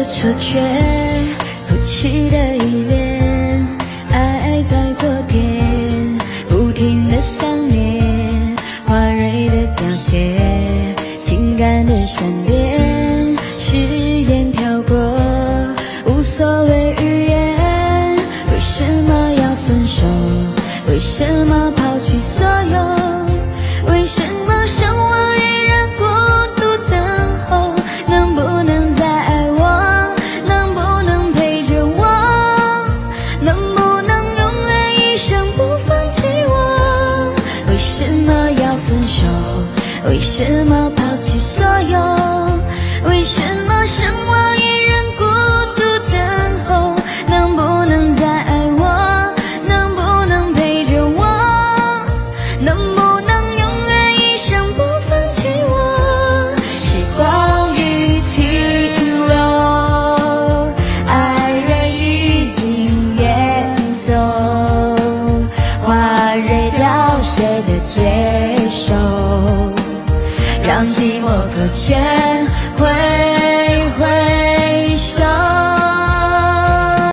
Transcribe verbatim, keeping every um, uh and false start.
错觉，哭泣的依恋，爱在昨天，不停的想念，花蕊的凋谢，情感的闪电，誓言飘过，无所谓语言。为什么要分手？为什么抛弃所有？为什么剩我一人孤独等候？能不能再爱我？能不能陪着我？能不能永远一生不放弃我？为什么要分手？为什么抛弃所有？为什么剩我一人孤独等候？能不能再爱我？能不能陪着我？能不能永远一生不放弃我？时光已停留，爱人已经远走，花蕊凋谢的接受，让寂寞搁浅，